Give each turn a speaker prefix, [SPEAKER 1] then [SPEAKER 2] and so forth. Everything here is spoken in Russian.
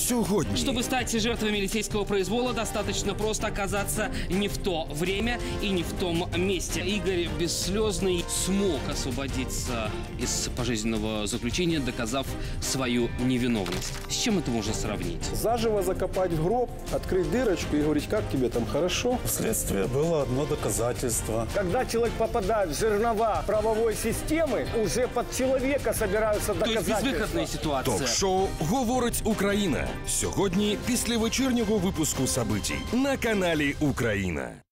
[SPEAKER 1] сьогодні.
[SPEAKER 2] Чтобы стать жертвой милицейского произвола, достаточно просто оказаться не в то время и не в том месте. Игорь Бесслезный смог освободиться из пожизненного заключения, доказав свою невиновность. С чем это можно сравнить?
[SPEAKER 3] Заживо закопать в гроб, открыть дырочку и говорить, как тебе там хорошо.
[SPEAKER 4] Следствие было одно доказательство.
[SPEAKER 5] Когда человек попадает в жернова правовой системы, уже под человека собираются
[SPEAKER 2] То есть
[SPEAKER 5] доказательства.
[SPEAKER 2] безвыходная ситуация.
[SPEAKER 1] Ток-шоу «Говорить Україна». Сьогодні після вечірнього випуску «Событий» на каналі «Україна».